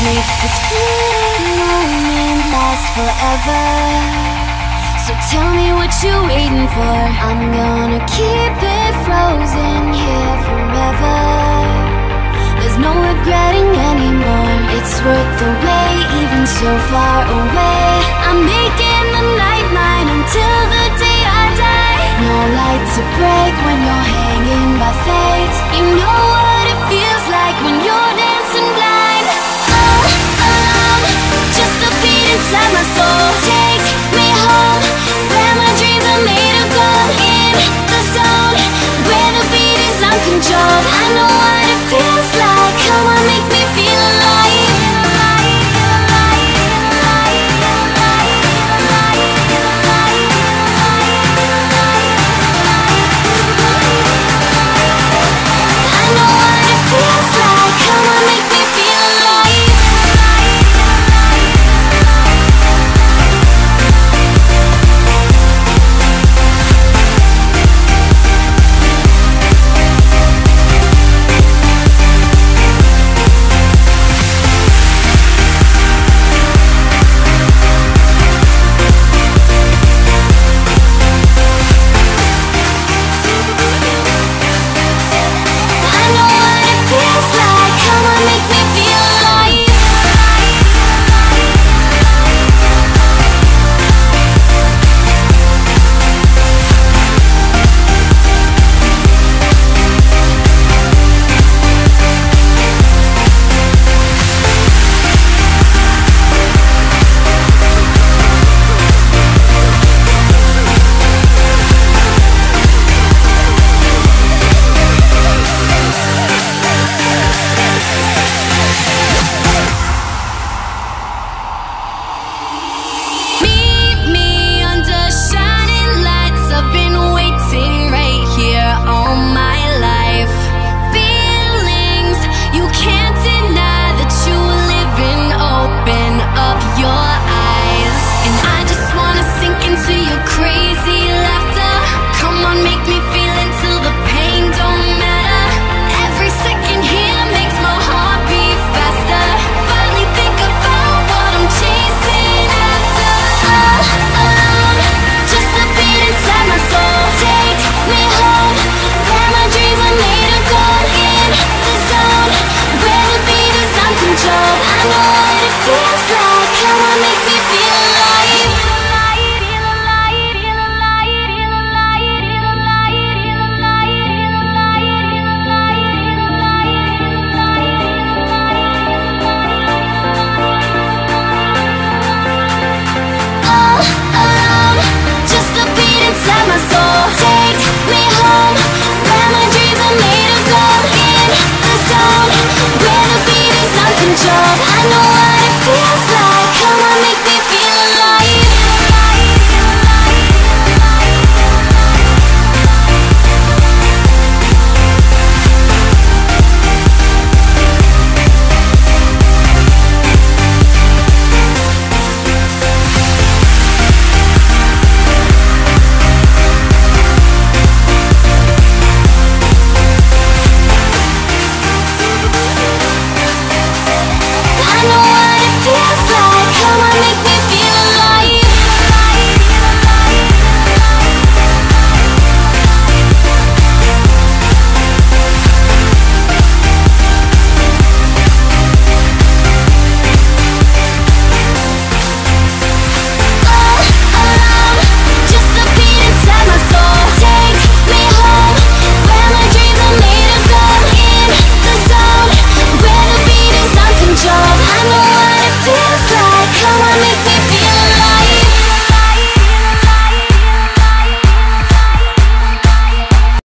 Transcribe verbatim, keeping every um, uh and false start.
Make this fleeting moment last forever. So tell me what you're waiting for. I'm gonna keep it frozen here forever. There's no regretting anymore. It's worth the wait, even so far away. I'm making the night mine until the day I die. No light to break when you're hanging by faith. You know what it feels like when you're dancing blind. All alone, just the beat inside my soul. Take me home, where my dreams are made of gold. In the zone, where the beat is uncontrolled. I know